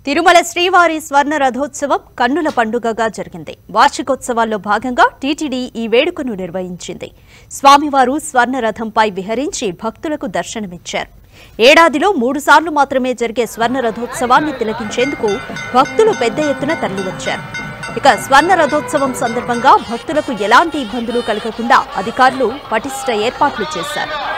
తిరుమల శ్రీవారి స్వర్ణ రథోత్సవం కన్నుల పండుగగా జరిగింది. వార్షికోత్సవాల్లో భాగంగా టీటీడీ ఈ వేడుకను నిర్వహించింది. స్వామివారు స్వర్ణ రథంపై విహరించి భక్తులకు దర్శనమిచ్చారు. ఏడాదిలో 3 సార్లు మాత్రమే జరిగే స్వర్ణ రథోత్సవాన్ని తిలకించేందుకు భక్తులు పెద్ద ఎత్తున తరలివచ్చారు. ఇక స్వర్ణ రథోత్సవం సందర్భంగా భక్తులకు ఎలాంటి ఇబ్బందులు కలగకుండా అధికారులు పటిష్ట ఏర్పాట్లు చేశారు.